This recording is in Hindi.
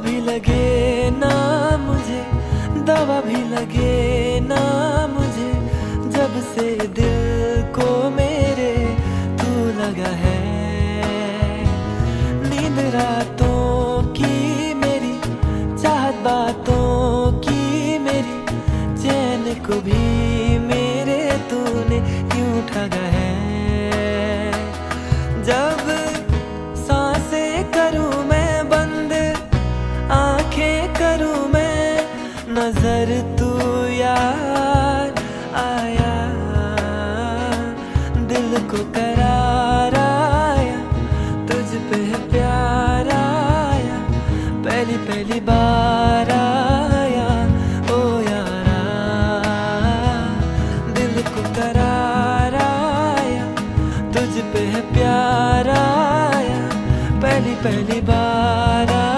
भी लगे ना मुझे, दवा भी लगे ना मुझे, जब से दिल को मेरे तू लगा है। नींद रातों की मेरी, चाहत बातों की मेरी, चैन को भी मेरे तूने क्यों ठगा है। जब सांसें करूं मैं बंद, आंखें करूं मैं, नजर तू यार आया, दिल को करार आया, तुझ पे प्यार आया, पहली पहली बार आया ओ यारा। दिल को करार आया, तुझ पे प्यार आया, पहली पहली बार आया।